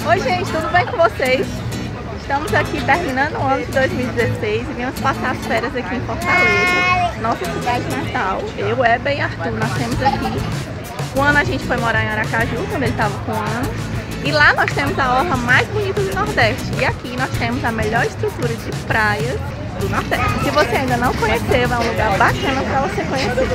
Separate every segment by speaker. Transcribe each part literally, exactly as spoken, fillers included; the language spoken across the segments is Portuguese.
Speaker 1: Oi gente, tudo bem com vocês? Estamos aqui terminando o ano de dois mil e dezesseis e viemos passar as férias aqui em Fortaleza, nossa cidade natal. Eu, Eba e Arthur, nós temos aqui. Um ano a gente foi morar em Aracaju, quando ele estava com um ano. E lá nós temos a orla mais bonita do Nordeste. E aqui nós temos a melhor estrutura de praias do Nordeste. Se você ainda não conheceu, é um lugar bacana para você conhecer.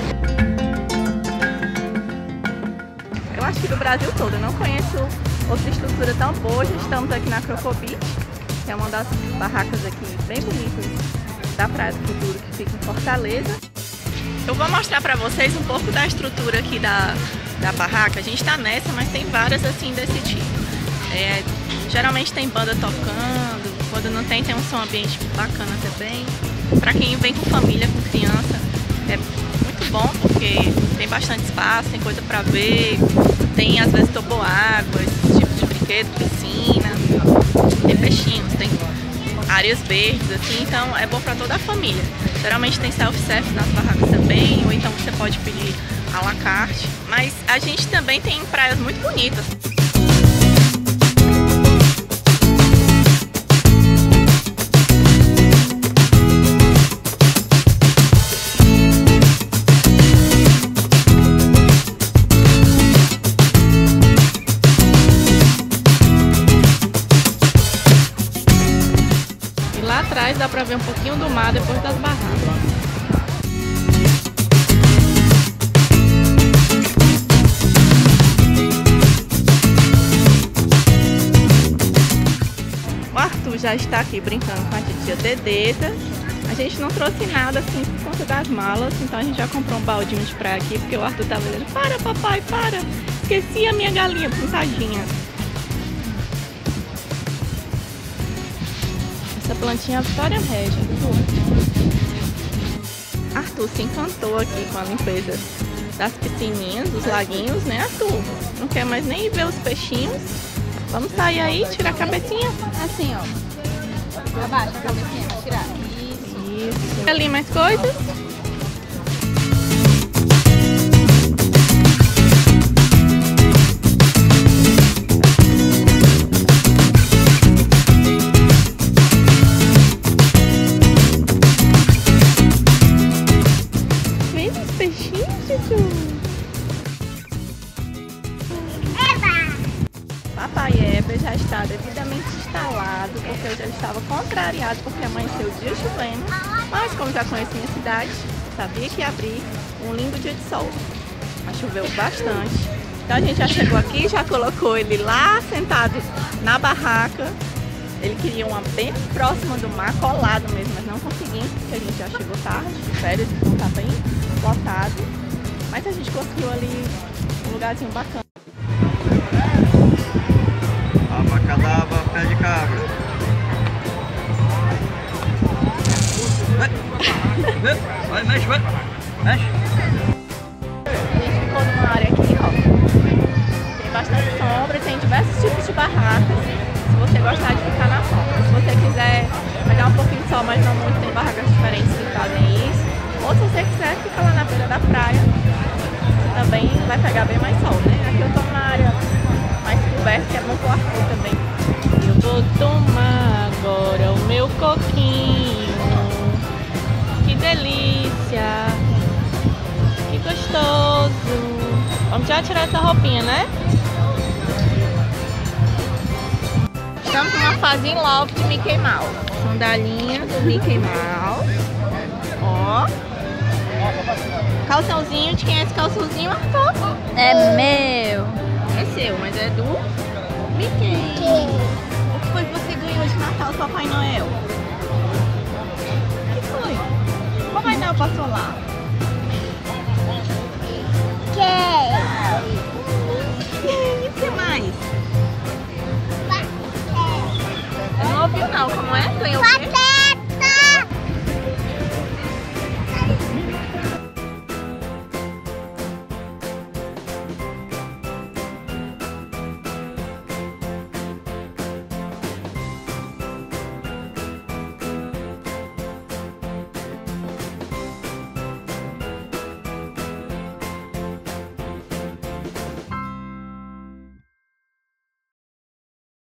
Speaker 1: Eu acho que do Brasil todo, eu não conheço outra estrutura tão boa. A gente estamos aqui na Croco Beach, que é uma das barracas aqui bem bonitas da Praia do Futuro, que fica em Fortaleza. Eu vou mostrar para vocês um pouco da estrutura aqui da, da barraca. A gente está nessa, mas tem várias assim desse tipo. É, geralmente tem banda tocando, quando não tem, tem um som ambiente bacana também. Para quem vem com família, com criança, é muito bom porque tem bastante espaço, tem coisa para ver, tem às vezes toboágua, esse tipo de brinquedo, piscina, tem peixinhos, tem áreas verdes, assim, então é bom para toda a família. Geralmente tem self-service nas barracas também, ou então você pode pedir à la carte, mas a gente também tem praias muito bonitas. Lá atrás dá pra ver um pouquinho do mar depois das barracas. O Arthur já está aqui brincando com a titia Dedeta. A gente não trouxe nada assim por conta das malas, então a gente já comprou um baldinho de praia aqui, porque o Arthur tava dizendo: para papai, para! Esqueci a minha galinha pintadinha. Essa plantinha é a Vitória Régia. Arthur se encantou aqui com a limpeza das piscininhas, dos laguinhos, né, Arthur? Não quer mais nem ver os peixinhos. Vamos sair aí, tirar a cabecinha?
Speaker 2: Assim, ó. Abaixa a cabecinha pra tirar. Isso.
Speaker 1: Isso. Ali mais coisas? Papai Eba já está devidamente instalado, porque eu já estava contrariado porque amanheceu o dia chovendo, mas como já conhecia a cidade, sabia que ia abrir um lindo dia de sol. Mas choveu bastante, então a gente já chegou aqui, já colocou ele lá sentado na barraca. Ele queria uma bem próxima do mar, colado mesmo, mas não conseguimos, porque a gente já chegou tarde, férias, então tá bem lotado. Mas a gente conseguiu ali um lugarzinho bacana.
Speaker 3: Abacadabra, pé de cabra. Vai, vai, mexe, vai, mexe.
Speaker 1: A gente ficou numa área aqui, ó. Tem bastante sombra, tem diversos tipos de barracas. Se você gostar de ficar na sombra. Se você quiser pegar um pouquinho de sol, mas não muito, tem barracas diferentes que fazem isso. Ou se você quiser ficar lá na beira da praia, também vai pegar bem mais sol, né? Aqui eu tô numa área mais coberta, que é bom pro Arthur também. Eu vou tomar agora o meu coquinho. Que delícia! Que gostoso! Vamos já tirar essa roupinha, né? Estamos numa fase in love de Mickey Mouse. Sandalinha do Mickey Mouse. Ó. Calçãozinho, de quem é esse calçãozinho, Arthur?
Speaker 2: É meu.
Speaker 1: É seu, mas é do Mickey. O que foi que você ganhou de Natal do Papai Noel? O que foi? O Papai Noel passou lá. E o que mais? Eu não ouvi não, como é? Ganhou o quê?